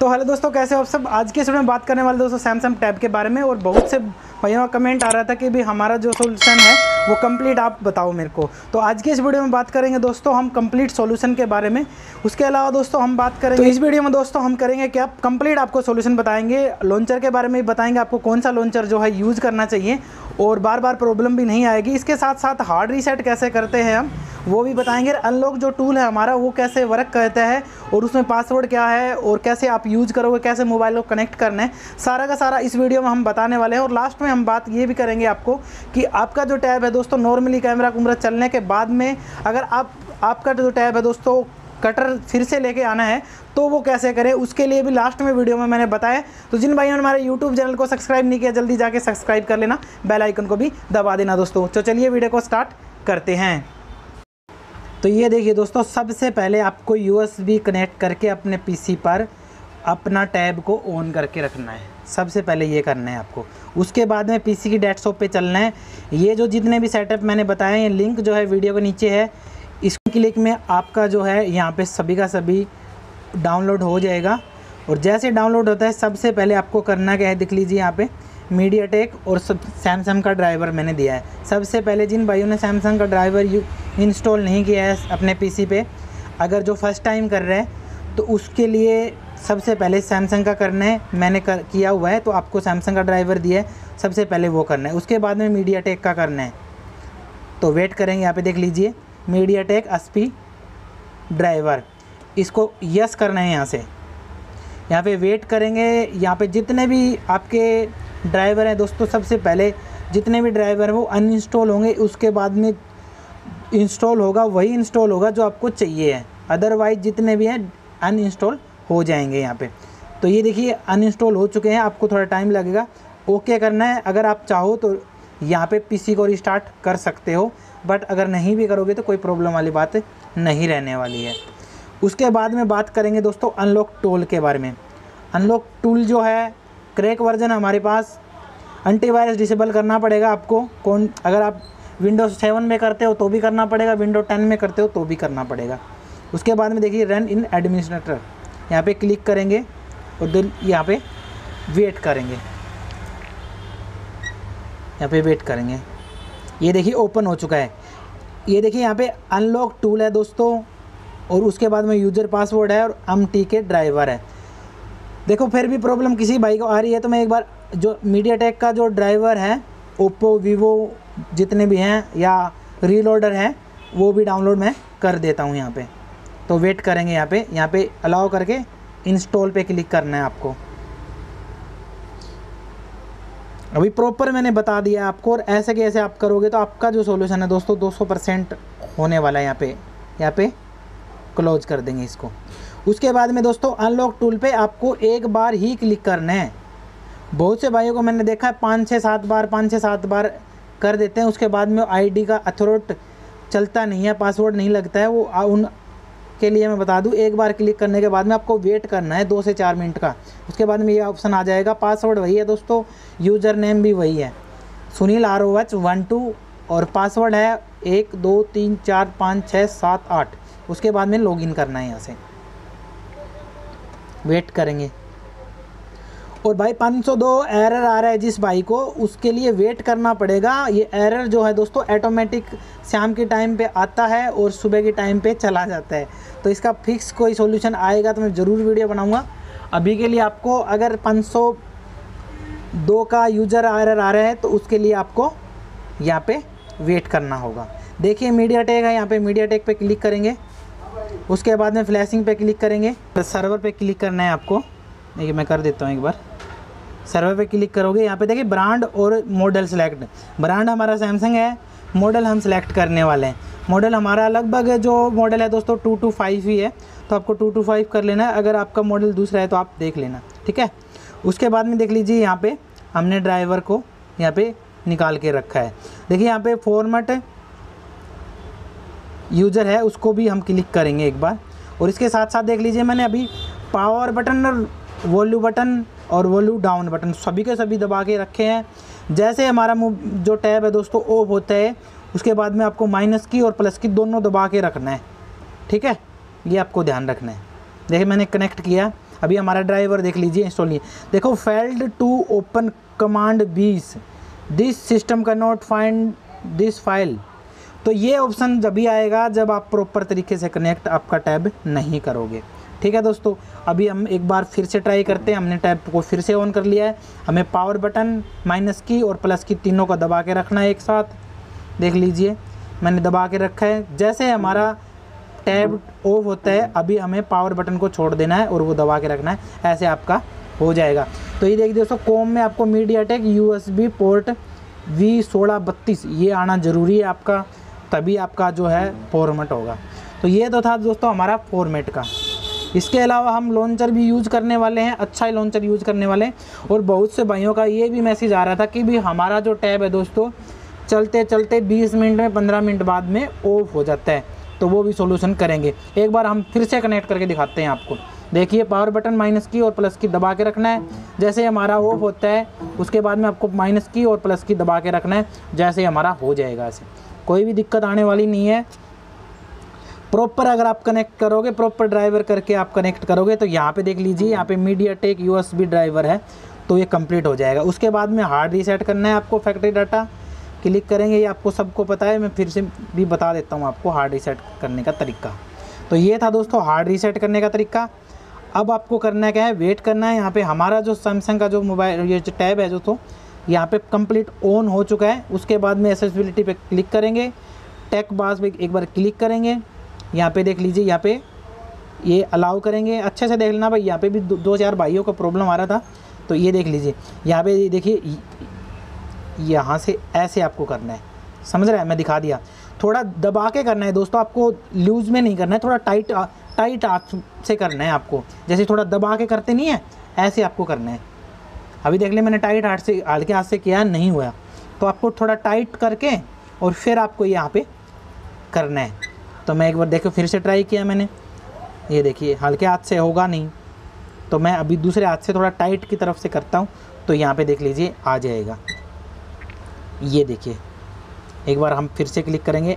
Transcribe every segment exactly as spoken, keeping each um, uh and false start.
तो हेलो दोस्तों, कैसे हो आप सब। आज के इस वीडियो में बात करने वाले दोस्तों सैमसंग टैब के बारे में। और बहुत से भाइयों का कमेंट आ रहा था कि भी हमारा जो सोल्यूशन है वो कंप्लीट आप बताओ मेरे को। तो आज के इस वीडियो में बात करेंगे दोस्तों हम कंप्लीट सॉल्यूशन के बारे में। उसके अलावा दोस्तों हम बात करेंगे तो इस वीडियो में दोस्तों हम करेंगे कि आप कंप्लीट आपको सॉल्यूशन बताएंगे। लॉन्चर के बारे में बताएंगे आपको कौन सा लॉन्चर जो है यूज़ करना चाहिए और बार बार प्रॉब्लम भी नहीं आएगी। इसके साथ साथ हार्ड रीसेट कैसे करते हैं हम वो भी बताएंगे। अनलॉक जो टूल है हमारा वो कैसे वर्क करता है और उसमें पासवर्ड क्या है और कैसे आप यूज़ करोगे, कैसे मोबाइल को कनेक्ट करना है, सारा का सारा इस वीडियो में हम बताने वाले हैं। और लास्ट में हम बात ये भी करेंगे आपको कि आपका जो टैब है दोस्तों नॉर्मली कैमरा कुमरा चलने के बाद में अगर आप आपका जो टैब है दोस्तों कटर फिर से लेके आना है तो वो कैसे करें, उसके लिए भी लास्ट में वीडियो में मैंने बताया। तो जिन भाइयों ने हमारे यूट्यूब चैनल को सब्सक्राइब नहीं किया जल्दी जाके सब्सक्राइब कर लेना, बेल आइकन को भी दबा देना दोस्तों। तो चलिए वीडियो को स्टार्ट करते हैं। तो ये देखिए दोस्तों, सबसे पहले आपको यूएसबी कनेक्ट करके अपने पीसी पर अपना टैब को ऑन करके रखना है। सबसे पहले ये करना है आपको। उसके बाद में पीसी की डेस्कटॉप पे चलना है। ये जो जितने भी सेटअप मैंने बताए हैं लिंक जो है वीडियो के नीचे है, इस क्लिक में आपका जो है यहाँ पे सभी का सभी डाउनलोड हो जाएगा। और जैसे डाउनलोड होता है सबसे पहले आपको करना क्या है, देख लीजिए यहाँ पे मीडियाटेक और सब सैमसंग का ड्राइवर मैंने दिया है। सबसे पहले जिन भाइयों ने सैमसंग का ड्राइवर यू इंस्टॉल नहीं किया है अपने पीसी पे, अगर जो फर्स्ट टाइम कर रहे हैं तो उसके लिए सबसे पहले सैमसंग का करना है। मैंने कर किया हुआ है तो आपको सैमसंग का ड्राइवर दिया है, सबसे पहले वो करना है। उसके बाद में मीडियाटेक का करना है। तो वेट करेंगे, यहाँ पे देख लीजिए मीडियाटेक एसपी ड्राइवर, इसको यस करना है। यहाँ से यहाँ पे वेट करेंगे। यहाँ पे जितने भी आपके ड्राइवर हैं दोस्तों, सबसे पहले जितने भी ड्राइवर हैं वो अनइंस्टॉल होंगे, उसके बाद में इंस्टॉल होगा, वही इंस्टॉल होगा जो आपको चाहिए है। अदरवाइज जितने भी हैं अनइंस्टॉल हो जाएंगे यहाँ पे। तो ये देखिए अनइंस्टॉल हो चुके हैं, आपको थोड़ा टाइम लगेगा। ओके करना है। अगर आप चाहो तो यहाँ पे पीसी को रिस्टार्ट कर सकते हो, बट अगर नहीं भी करोगे तो कोई प्रॉब्लम वाली बात नहीं रहने वाली है। उसके बाद में बात करेंगे दोस्तों अनलॉक टूल के बारे में। अनलॉक टूल जो है क्रैक वर्जन हमारे पास, एंटीवायरस डिसेबल करना पड़ेगा आपको। कौन अगर आप विंडोज़ सेवन में करते हो तो भी करना पड़ेगा, विंडो टेन में करते हो तो भी करना पड़ेगा। उसके बाद में देखिए रन इन एडमिनिस्ट्रेटर, यहाँ पे क्लिक करेंगे और दिल यहाँ पे वेट करेंगे, यहाँ पे वेट करेंगे। ये देखिए ओपन हो चुका है। ये देखिए यहाँ पे अनलॉक टूल है दोस्तों और उसके बाद में यूज़र पासवर्ड है और एम टी के ड्राइवर है। देखो फिर भी प्रॉब्लम किसी भाई को आ रही है तो मैं एक बार जो मीडियाटेक का जो ड्राइवर है, ओप्पो वीवो जितने भी हैं या रीलोडर हैं वो भी डाउनलोड मैं कर देता हूँ यहाँ पे। तो वेट करेंगे, यहाँ पे यहाँ पे अलाउ करके इंस्टॉल पे क्लिक करना है आपको। अभी प्रॉपर मैंने बता दिया आपको, और ऐसे के ऐसे आप करोगे तो आपका जो सॉल्यूशन है दोस्तों दो सौ परसेंट होने वाला है। यहाँ पे यहाँ पे क्लोज कर देंगे इसको। उसके बाद में दोस्तों अनलॉक टूल पे आपको एक बार ही क्लिक करना है। बहुत से भाइयों को मैंने देखा है पाँच छः सात बार पाँच छः सात बार कर देते हैं, उसके बाद में आईडी का अथॉरिटी चलता नहीं है, पासवर्ड नहीं लगता है। वो उन के लिए मैं बता दूं, एक बार क्लिक करने के बाद में आपको वेट करना है दो से चार मिनट का। उसके बाद में ये ऑप्शन आ जाएगा। पासवर्ड वही है दोस्तों, यूज़र नेम भी वही है, Sunil R O H one two, और पासवर्ड है एक दो तीन चार पाँच छः सात आठ। उसके बाद में लॉगिन करना है यहाँ से। वेट करेंगे। और भाई पाँच सौ दो एरर आ रहा है जिस भाई को, उसके लिए वेट करना पड़ेगा। ये एरर जो है दोस्तों ऑटोमेटिक शाम के टाइम पे आता है और सुबह के टाइम पे चला जाता है। तो इसका फिक्स कोई सॉल्यूशन आएगा तो मैं ज़रूर वीडियो बनाऊंगा। अभी के लिए आपको अगर पाँच सौ दो का यूज़र एरर आ रहा है तो उसके लिए आपको यहाँ पे वेट करना होगा। देखिए मीडियाटेक है, यहाँ पे मीडियाटेक पे क्लिक करेंगे। उसके बाद में फ्लैशिंग पे क्लिक करेंगे, तो सर्वर पे क्लिक करना है आपको। देखिए मैं कर देता हूँ एक बार। सर्वर पे क्लिक करोगे, यहाँ पे देखिए ब्रांड और मॉडल सेलेक्ट। ब्रांड हमारा सैमसंग है, मॉडल हम सेलेक्ट करने वाले हैं। मॉडल हमारा लगभग जो मॉडल है दोस्तों टू टू फाइव ही है, तो आपको टू टू फाइव कर लेना है। अगर आपका मॉडल दूसरा है तो आप देख लेना, ठीक है। उसके बाद में देख लीजिए यहाँ पे हमने ड्राइवर को यहाँ पे निकाल के रखा है। देखिए यहाँ पे फॉर्मेट यूज़र है, उसको भी हम क्लिक करेंगे एक बार। और इसके साथ साथ देख लीजिए मैंने अभी पावर बटन और वॉल्यूम बटन और वॉल्यूम डाउन बटन सभी के सभी दबा के रखे हैं। जैसे हमारा जो टैब है दोस्तों ऑफ होता है, उसके बाद में आपको माइनस की और प्लस की दोनों दबा के रखना है, ठीक है। ये आपको ध्यान रखना है। देखिए मैंने कनेक्ट किया, अभी हमारा ड्राइवर देख लीजिए इंस्टॉल नहीं है। देखो फेल्ड टू ओपन कमांड बीस, this system can not find this file. तो ये ऑप्शन जब भी आएगा जब आप प्रॉपर तरीके से कनेक्ट आपका टैब नहीं करोगे। ठीक है दोस्तों, अभी हम एक बार फिर से ट्राई करते हैं। हमने टैब को फिर से ऑन कर लिया है। हमें पावर बटन, माइनस की और प्लस की तीनों को दबा के रखना है एक साथ। देख लीजिए मैंने दबा के रखा है। जैसे हमारा टैब ऑफ होता है अभी हमें पावर बटन को छोड़ देना है और वो दबा के रखना है, ऐसे आपका हो जाएगा। तो ये देखिए दोस्तों, कॉम में आपको मीडियाटेक यूएसबी पोर्ट वी सोलह बत्तीस ये आना ज़रूरी है आपका, तभी आपका जो है फॉर्मेट होगा। तो ये तो था दोस्तों हमारा फॉर्मेट का। इसके अलावा हम लॉन्चर भी यूज़ करने वाले हैं, अच्छा ही लॉन्चर यूज़ करने वाले हैं। और बहुत से भाइयों का ये भी मैसेज आ रहा था कि भी हमारा जो टैब है दोस्तों चलते चलते बीस मिनट में पंद्रह मिनट बाद में ऑफ हो जाता है, तो वो भी सॉल्यूशन करेंगे। एक बार हम फिर से कनेक्ट करके दिखाते हैं आपको। देखिए पावर बटन माइनस की और प्लस की दबा के रखना है। जैसे हमारा ऑफ होता है उसके बाद में आपको माइनस की और प्लस की दबा के रखना है, जैसे हमारा हो जाएगा। ऐसे कोई भी दिक्कत आने वाली नहीं है। प्रॉपर अगर आप कनेक्ट करोगे, प्रॉपर ड्राइवर करके आप कनेक्ट करोगे तो यहाँ पे देख लीजिए, यहाँ पे मीडियाटेक यूएसबी ड्राइवर है, तो ये कंप्लीट हो जाएगा। उसके बाद में हार्ड रीसेट करना है आपको, फैक्ट्री डाटा क्लिक करेंगे। ये आपको सबको पता है, मैं फिर से भी बता देता हूँ आपको हार्ड रीसेट करने का तरीका। तो ये था दोस्तों हार्ड रीसेट करने का तरीका। अब आपको करना क्या है, वेट करना है। यहाँ पे हमारा जो सैमसंग का जो मोबाइल ये जो टैब है जो तो यहाँ पे कंप्लीट ऑन हो चुका है। उसके बाद में एक्सेसिबिलिटी पे क्लिक करेंगे, टेक बास पे एक बार क्लिक करेंगे। यहाँ पे देख लीजिए, यहाँ पे ये अलाउ करेंगे। अच्छे से देख लेना भाई, यहाँ पे भी दो, दो चार भाइयों का प्रॉब्लम आ रहा था, तो ये देख लीजिए। यहाँ पे देखिए, यहाँ से ऐसे आपको करना है, समझ रहे हैं, मैं दिखा दिया। थोड़ा दबा के करना है दोस्तों, आपको लूज में नहीं करना है, थोड़ा टाइट टाइट हाथ से करना है आपको। जैसे थोड़ा दबा के करते नहीं है, ऐसे आपको करना है। अभी देख ले मैंने टाइट हाथ से हल्के हाथ से किया, नहीं हुआ, तो आपको थोड़ा टाइट करके और फिर आपको यहाँ पे करना है। तो मैं एक बार देखो फिर से ट्राई किया मैंने, ये देखिए हल्के हाथ से होगा नहीं, तो मैं अभी दूसरे हाथ से थोड़ा टाइट की तरफ से करता हूँ, तो यहाँ पे देख लीजिए आ जाएगा। ये देखिए एक बार हम फिर से क्लिक करेंगे,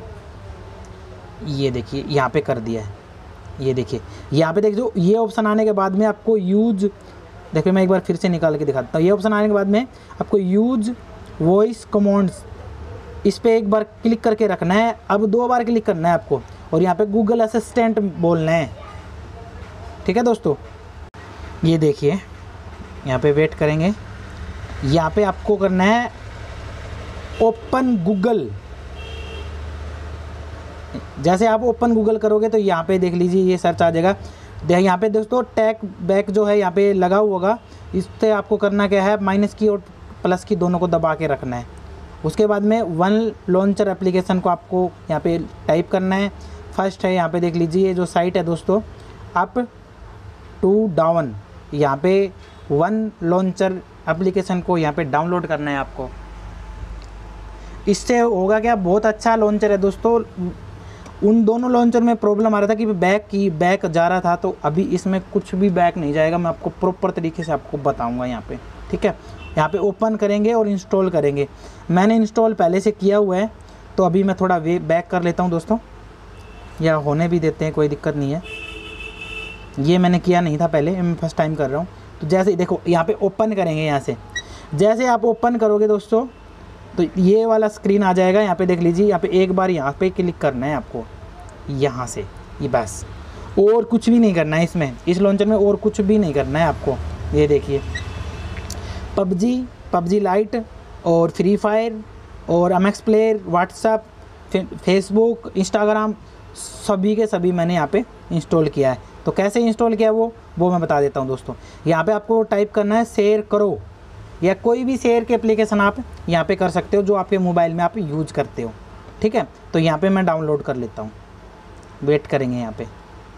ये देखिए यहाँ पे कर दिया है। ये देखिए यहाँ पे देख जो ये ऑप्शन आने के बाद में आपको यूज, देखिए मैं एक बार फिर से निकाल के दिखाता हूँ। ये ऑप्शन आने के बाद में आपको यूज वॉइस कमांड्स, इस पर एक बार क्लिक करके रखना है। अब दो बार क्लिक करना है आपको और यहाँ पे गूगल असिस्टेंट बोलना है। ठीक है दोस्तों, ये देखिए यहाँ पे वेट करेंगे। यहाँ पे आपको करना है ओपन गूगल। जैसे आप ओपन गूगल करोगे तो यहाँ पे देख लीजिए ये सर्च आ जाएगा। देख यहाँ पे दोस्तों टैग बैक जो है यहाँ पे लगा हुआ होगा, इससे आपको करना क्या है, माइनस की और प्लस की दोनों को दबा के रखना है। उसके बाद में वन लॉन्चर एप्लीकेशन को आपको यहाँ पे टाइप करना है। फर्स्ट है यहाँ पे देख लीजिए, ये जो साइट है दोस्तों अप टू डाउन, यहाँ पे वन लॉन्चर एप्लीकेशन को यहाँ पे डाउनलोड करना है आपको। इससे होगा क्या, बहुत अच्छा लॉन्चर है दोस्तों। उन दोनों लॉन्चर में प्रॉब्लम आ रहा था कि बैक की बैक जा रहा था, तो अभी इसमें कुछ भी बैक नहीं जाएगा। मैं आपको प्रॉपर तरीके से आपको बताऊंगा यहाँ पे। ठीक है, यहाँ पे ओपन करेंगे और इंस्टॉल करेंगे। मैंने इंस्टॉल पहले से किया हुआ है, तो अभी मैं थोड़ा वे बैक कर लेता हूँ दोस्तों, या होने भी देते हैं, कोई दिक्कत नहीं है। ये मैंने किया नहीं था पहले, मैं फर्स्ट टाइम कर रहा हूँ। तो जैसे देखो यहाँ पे ओपन करेंगे, यहाँ से जैसे आप ओपन करोगे दोस्तों तो ये वाला स्क्रीन आ जाएगा। यहाँ पे देख लीजिए, यहाँ पे एक बार यहाँ पे क्लिक करना है आपको, यहाँ से, ये बस, और कुछ भी नहीं करना है इसमें, इस लॉन्चर में और कुछ भी नहीं करना है आपको। ये देखिए पबजी, पबजी लाइट और फ्री फायर और M X Player, WhatsApp, Facebook, Instagram, सभी के सभी मैंने यहाँ पे इंस्टॉल किया है। तो कैसे इंस्टॉल किया वो वो मैं बता देता हूँ दोस्तों। यहाँ पे आपको टाइप करना है शेयर करो, या कोई भी शेयर के एप्लीकेशन आप यहाँ पे कर सकते हो जो आपके मोबाइल में आप यूज करते हो। ठीक है, तो यहाँ पे मैं डाउनलोड कर लेता हूँ, वेट करेंगे। यहाँ पे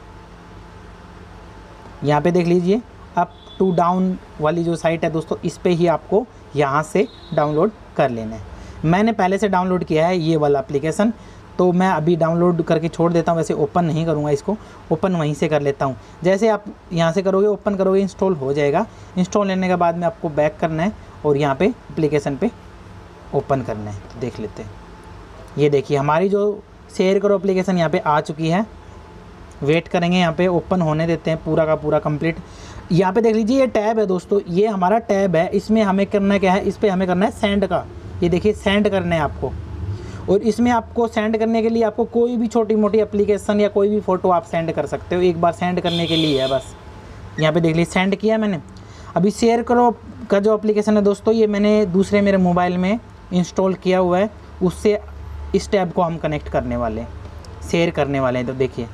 यहाँ पे देख लीजिए अप टू डाउन वाली जो साइट है दोस्तों, इस पे ही आपको यहाँ से डाउनलोड कर लेना है। मैंने पहले से डाउनलोड किया है ये वाला एप्लीकेशन, तो मैं अभी डाउनलोड करके छोड़ देता हूँ। वैसे ओपन नहीं करूँगा इसको, ओपन वहीं से कर लेता हूँ। जैसे आप यहाँ से करोगे, ओपन करोगे, इंस्टॉल हो जाएगा। इंस्टॉल लेने के बाद में आपको बैक करना है और यहाँ पे एप्लीकेशन पे ओपन करना है। तो देख लेते हैं, ये देखिए हमारी जो शेयर करो एप्लीकेशन यहाँ पे आ चुकी है। वेट करेंगे, यहाँ पे ओपन होने देते हैं पूरा का पूरा कंप्लीट। यहाँ पे देख लीजिए ये टैब है दोस्तों, ये हमारा टैब है। इसमें हमें करना क्या है, इस पर हमें करना है सेंड का। ये देखिए सेंड करना है आपको, और इसमें आपको सेंड करने के लिए आपको कोई भी छोटी मोटी एप्लीकेशन या कोई भी फ़ोटो आप सेंड कर सकते हो। एक बार सेंड करने के लिए है बस। यहाँ पे देख लीजिए सेंड किया मैंने। अभी शेयर करो का जो एप्लीकेशन है दोस्तों, ये मैंने दूसरे मेरे मोबाइल में इंस्टॉल किया हुआ है, उससे इस टैब को हम कनेक्ट करने वाले हैं, शेयर करने वाले हैं। तो देखिए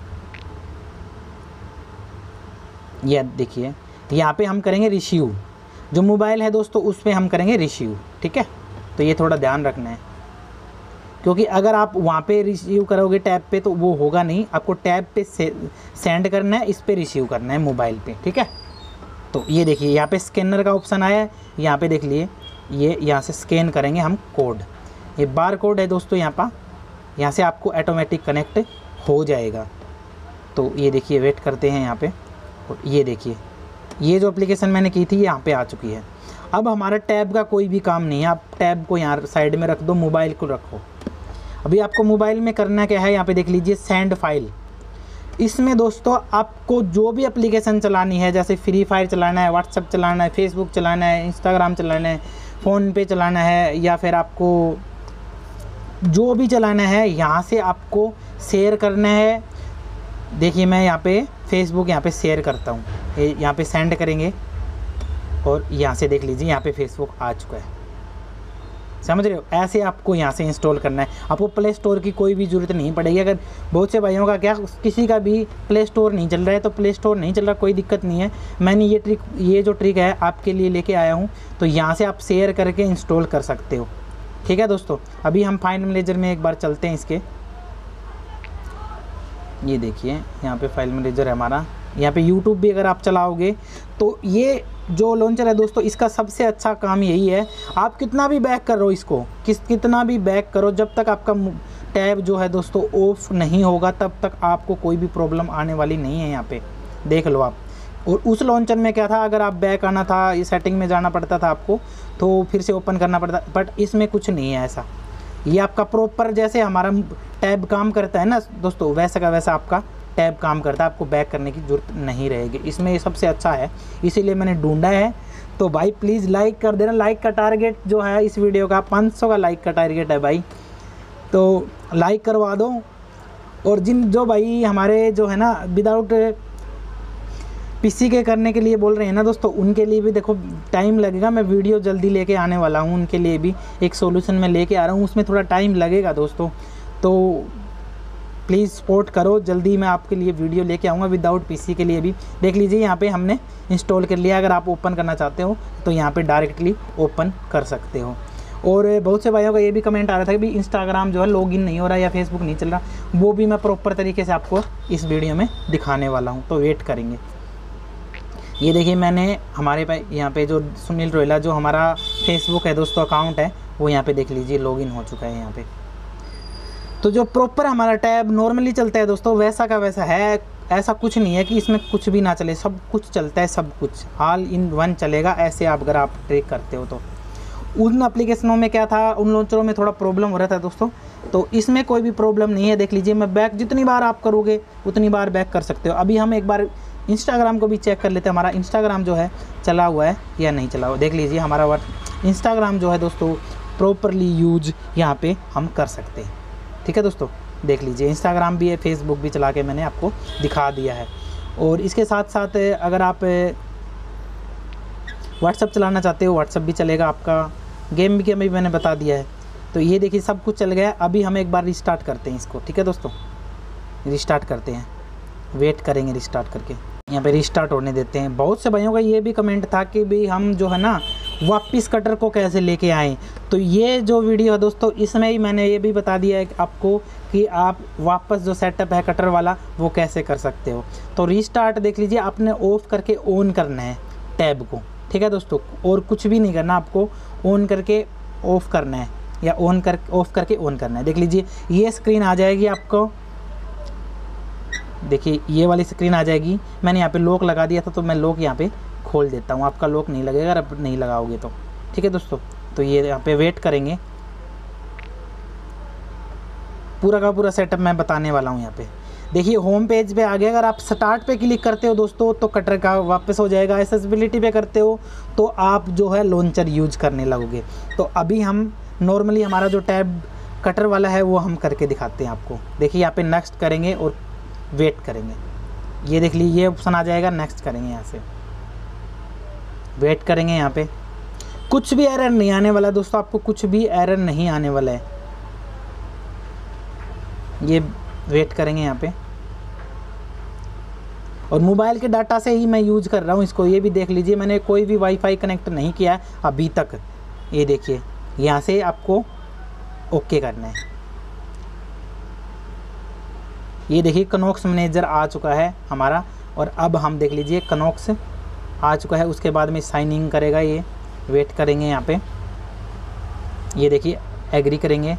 ये देखिए यहाँ पे हम करेंगे रिसीव, जो मोबाइल है दोस्तों उस पर हम करेंगे रिसीव, ठीक है। तो ये थोड़ा ध्यान रखना है, क्योंकि अगर आप वहाँ पे रिसीव करोगे टैब पे तो वो होगा नहीं। आपको टैब पे से, सेंड करना है, इस पे रिसीव करना है मोबाइल पे, ठीक है। तो ये देखिए यहाँ पे स्कैनर का ऑप्शन आया है, यहाँ पे देख लिए ये यहाँ से स्कैन करेंगे हम कोड। ये बार कोड है दोस्तों, यहाँ पर यहाँ से आपको ऑटोमेटिक कनेक्ट हो जाएगा। तो ये देखिए वेट करते हैं यहाँ पे, और ये देखिए ये जो एप्लीकेशन मैंने की थी यहाँ पे आ चुकी है। अब हमारा टैब का कोई भी काम नहीं है, आप टैब को यहाँ साइड में रख दो, मोबाइल को रखो। अभी आपको मोबाइल में करना क्या है, यहाँ पे देख लीजिए सेंड फाइल। इसमें दोस्तों आपको जो भी एप्लीकेशन चलानी है, जैसे फ्री फायर चलाना है, व्हाट्सएप चलाना है, फेसबुक चलाना है, इंस्टाग्राम चलाना है, फ़ोन पे चलाना है, या फिर आपको जो भी चलाना है यहाँ से आपको शेयर करना है। देखिए मैं यहाँ पे फेसबुक यहाँ पे शेयर करता हूँ, यहाँ पे सेंड करेंगे और यहाँ से देख लीजिए यहाँ पे फेसबुक आ चुका है, समझ रहे हो। ऐसे आपको यहाँ से इंस्टॉल करना है, आपको प्ले स्टोर की कोई भी ज़रूरत नहीं पड़ेगी। अगर बहुत से भाइयों का क्या, किसी का भी प्ले स्टोर नहीं चल रहा है, तो प्ले स्टोर नहीं चल रहा कोई दिक्कत नहीं है। मैंने ये ट्रिक ये जो ट्रिक है आपके लिए लेके आया हूँ, तो यहाँ से आप शेयर करके इंस्टॉल कर सकते हो, ठीक है दोस्तों। अभी हम फाइल मैनेजर में एक बार चलते हैं इसके। ये देखिए यहाँ पे फाइल मैनेजर है हमारा। यहाँ पे यूट्यूब भी अगर आप चलाओगे तो ये जो लॉन्चर है दोस्तों, इसका सबसे अच्छा काम यही है, आप कितना भी बैक करो इसको, किस कितना भी बैक करो, जब तक आपका टैब जो है दोस्तों ऑफ नहीं होगा तब तक आपको कोई भी प्रॉब्लम आने वाली नहीं है। यहाँ पे देख लो आप। और उस लॉन्चर में क्या था, अगर आप बैक आना था, ये सेटिंग में जाना पड़ता था आपको, तो फिर से ओपन करना पड़ता, बट इसमें कुछ नहीं है ऐसा। ये आपका प्रॉपर जैसे हमारा टैब काम करता है ना दोस्तों, वैसा का वैसा आपका टैब काम करता है, आपको बैक करने की ज़रूरत नहीं रहेगी। इसमें ये सबसे अच्छा है, इसीलिए मैंने ढूंढा है। तो भाई प्लीज़ लाइक कर देना। लाइक का टारगेट जो है इस वीडियो का पाँच सौ का लाइक का टारगेट है भाई, तो लाइक करवा दो। और जिन जो भाई हमारे जो है ना विदाउट पीसी के करने के लिए बोल रहे हैं ना दोस्तों, उनके लिए भी देखो टाइम लगेगा। मैं वीडियो जल्दी लेके आने वाला हूँ, उनके लिए भी एक सॉल्यूशन मैं लेके आ रहा हूँ, उसमें थोड़ा टाइम लगेगा दोस्तों। तो प्लीज़ सपोर्ट करो, जल्दी मैं आपके लिए वीडियो लेके आऊँगा विदाउट पीसी के लिए भी। देख लीजिए यहाँ पे हमने इंस्टॉल कर लिया। अगर आप ओपन करना चाहते हो तो यहाँ पे डायरेक्टली ओपन कर सकते हो। और बहुत से भाइयों का ये भी कमेंट आ रहा था कि भाई इंस्टाग्राम जो है लॉगिन नहीं हो रहा या फेसबुक नहीं चल रहा, वो भी मैं प्रॉपर तरीके से आपको इस वीडियो में दिखाने वाला हूँ, तो वेट करेंगे। ये देखिए मैंने हमारे पे यहाँ पे जो सुनील रोयला जो हमारा फेसबुक है दोस्तों अकाउंट है, वो यहाँ पे देख लीजिए लॉगिन हो चुका है यहाँ पे। तो जो प्रॉपर हमारा टैब नॉर्मली चलता है दोस्तों, वैसा का वैसा है। ऐसा कुछ नहीं है कि इसमें कुछ भी ना चले, सब कुछ चलता है, सब कुछ ऑल इन वन चलेगा। ऐसे आप अगर आप ट्रैक करते हो तो उन एप्लीकेशनों में क्या था, उन लॉन्चरों में थोड़ा प्रॉब्लम हो रहा था दोस्तों, तो इसमें कोई भी प्रॉब्लम नहीं है। देख लीजिए मैं बैक जितनी बार आप करोगे उतनी बार बैक कर सकते हो। अभी हम एक बार इंस्टाग्राम को भी चेक कर लेते हैं, हमारा इंस्टाग्राम जो है चला हुआ है या नहीं चला हुआ। देख लीजिए हमारा वर्ड इंस्टाग्राम जो है दोस्तों प्रॉपरली यूज यहाँ पे हम कर सकते हैं, ठीक है दोस्तों। देख लीजिए इंस्टाग्राम भी है, फेसबुक भी चला के मैंने आपको दिखा दिया है। और इसके साथ साथ अगर आप व्हाट्सअप चलाना चाहते हो, व्हाट्सअप भी चलेगा आपका, गेम भी अभी मैंने बता दिया है। तो ये देखिए सब कुछ चल गया। अभी हम एक बार रिस्टार्ट करते हैं इसको, ठीक है दोस्तों। रिस्टार्ट करते हैं, वेट करेंगे रिस्टार्ट करके, यहाँ पे रिस्टार्ट होने देते हैं। बहुत से भाइयों का ये भी कमेंट था कि भाई हम जो है ना वापस कटर को कैसे लेके आएँ, तो ये जो वीडियो है दोस्तों इसमें ही मैंने ये भी बता दिया है आपको कि आप वापस जो सेटअप है कटर वाला वो कैसे कर सकते हो। तो रिस्टार्ट देख लीजिए, आपने ऑफ करके ऑन करना है टैब को, ठीक है दोस्तों, और कुछ भी नहीं करना, आपको ऑन करके ऑफ़ करना है या ऑन कर ऑफ़ करके ऑन करना है। देख लीजिए ये स्क्रीन आ जाएगी आपको, देखिए ये वाली स्क्रीन आ जाएगी। मैंने यहाँ पे लॉक लगा दिया था तो मैं लॉक यहाँ पे खोल देता हूँ, आपका लॉक नहीं लगेगा अगर नहीं लगाओगे तो, ठीक है दोस्तों। तो ये यहाँ पे वेट करेंगे, पूरा का पूरा सेटअप मैं बताने वाला हूँ यहाँ पे। देखिए होम पेज पे आ गया। अगर आप स्टार्ट पे क्लिक करते हो दोस्तों तो कटर का वापस हो जाएगा। एक्सेसिबिलिटी पे करते हो तो आप जो है लॉन्चर यूज करने लगोगे। तो अभी हम नॉर्मली हमारा जो टैब कटर वाला है वो हम करके दिखाते हैं आपको। देखिए यहाँ पे नेक्स्ट करेंगे और वेट करेंगे, ये देख लीजिए ये ऑप्शन आ जाएगा। नेक्स्ट करेंगे, यहाँ से वेट करेंगे। यहाँ पे कुछ भी एरर नहीं आने वाला दोस्तों, आपको कुछ भी एरर नहीं आने वाला है। ये वेट करेंगे यहाँ पे, और मोबाइल के डाटा से ही मैं यूज कर रहा हूँ इसको। ये भी देख लीजिए, मैंने कोई भी वाईफाई कनेक्ट नहीं किया है अभी तक। ये देखिए यहाँ से आपको ओके करना है। ये देखिए कनॉक्स मैनेजर आ चुका है हमारा, और अब हम देख लीजिए कनॉक्स आ चुका है। उसके बाद में साइन इन करेगा। ये वेट करेंगे यहाँ पे, ये देखिए एग्री करेंगे।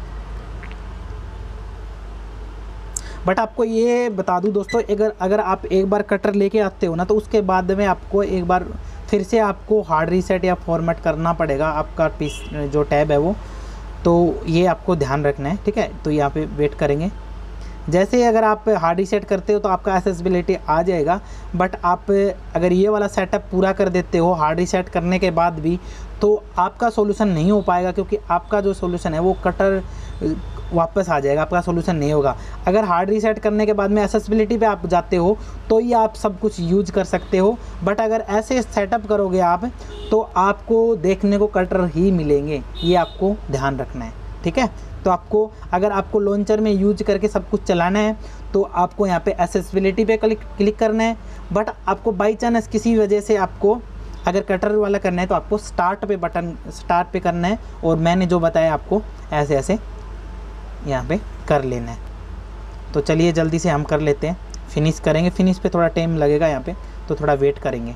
बट आपको ये बता दूं दोस्तों, अगर अगर आप एक बार कटर लेके आते हो ना तो उसके बाद में आपको एक बार फिर से आपको हार्ड रीसेट या फॉर्मेट करना पड़ेगा आपका पीस जो टैब है वो। तो ये आपको ध्यान रखना है, ठीक है। तो यहाँ पे वेट करेंगे। जैसे ही अगर आप हार्ड रीसेट करते हो तो आपका एक्सेसिबिलिटी आ जाएगा। बट आप अगर ये वाला सेटअप पूरा कर देते हो हार्ड रीसेट करने के बाद भी, तो आपका सॉल्यूशन नहीं हो पाएगा, क्योंकि आपका जो सॉल्यूशन है वो कटर वापस आ जाएगा, आपका सॉल्यूशन नहीं होगा। अगर हार्ड रीसेट करने के बाद में एक्सेसिबिलिटी पे आप जाते हो तो ये आप सब कुछ यूज कर सकते हो। बट अगर ऐसे सेटअप करोगे आप तो आपको देखने को कटर ही मिलेंगे, ये आपको ध्यान रखना है, ठीक है। तो आपको अगर आपको लॉन्चर में यूज करके सब कुछ चलाना है तो आपको यहाँ पे एक्सेसिबिलिटी पे क्लिक क्लिक करना है। बट आपको बाई चांस किसी वजह से आपको अगर कटर वाला करना है तो आपको स्टार्ट पे बटन स्टार्ट पे करना है, और मैंने जो बताया आपको ऐसे ऐसे यहाँ पे कर लेना है। तो चलिए जल्दी से हम कर लेते हैं, फिनिश करेंगे। फिनिश पे थोड़ा टाइम लगेगा यहाँ पे, तो थोड़ा वेट करेंगे,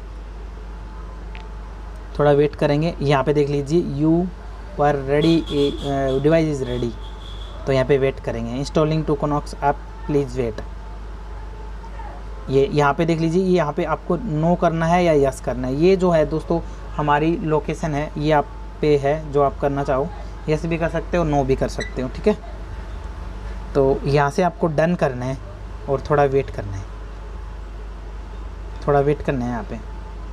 थोड़ा वेट करेंगे। यहाँ पे देख लीजिए you are ready, device is ready. तो यहाँ पे वेट करेंगे। Installing to Knox app please wait. ये यहाँ पे देख लीजिए, ये यहाँ पे आपको नो करना है या यस करना है। ये जो है दोस्तों हमारी लोकेशन है, ये आप पे है जो आप करना चाहो। यस भी कर सकते हो, नो भी कर सकते हो, ठीक है। तो यहाँ से आपको डन करना है और थोड़ा वेट करना है, थोड़ा वेट करना है यहाँ पे।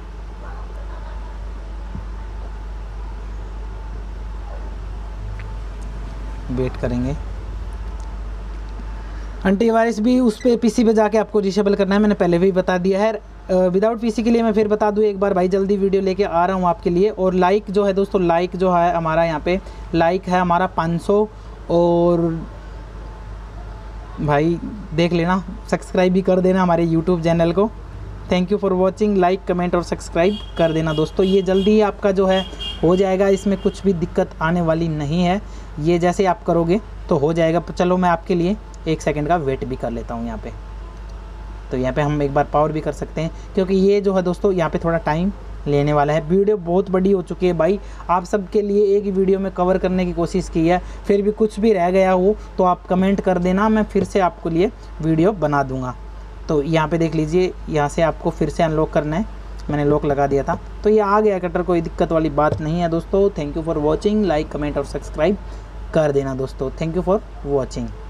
वेट करेंगे। एंटीवायरस भी उस पे पीसी पे जाके आपको डिसेबल करना है, मैंने पहले भी बता दिया है। विदाउट पीसी के लिए मैं फिर बता दूं एक बार भाई, जल्दी वीडियो लेके आ रहा हूं आपके लिए। और लाइक जो है दोस्तों, लाइक जो है हमारा यहाँ पे लाइक है हमारा पाँच सौ, और भाई देख लेना, सब्सक्राइब भी कर देना हमारे यूट्यूब चैनल को। Thank you for watching. Like comment और सब्सक्राइब कर देना दोस्तों। ये जल्दी ही आपका जो है हो जाएगा, इसमें कुछ भी दिक्कत आने वाली नहीं है। ये जैसे आप करोगे तो हो जाएगा। चलो मैं आपके लिए एक सेकंड का वेट भी कर लेता हूँ यहाँ पे। तो यहाँ पे हम एक बार पावर भी कर सकते हैं, क्योंकि ये जो है दोस्तों यहाँ पे थोड़ा टाइम लेने वाला है। वीडियो बहुत बड़ी हो चुकी है भाई, आप सबके लिए एक ही वीडियो में कवर करने की कोशिश की है। फिर भी कुछ भी रह गया हो तो आप कमेंट कर देना, मैं फिर से आपके लिए वीडियो बना दूँगा। तो यहाँ पे देख लीजिए, यहाँ से आपको फिर से अनलॉक करना है। मैंने लॉक लगा दिया था तो ये आ गया कटर, कोई दिक्कत वाली बात नहीं है दोस्तों। Thank you for watching. Like comment और सब्सक्राइब कर देना दोस्तों। Thank you for watching.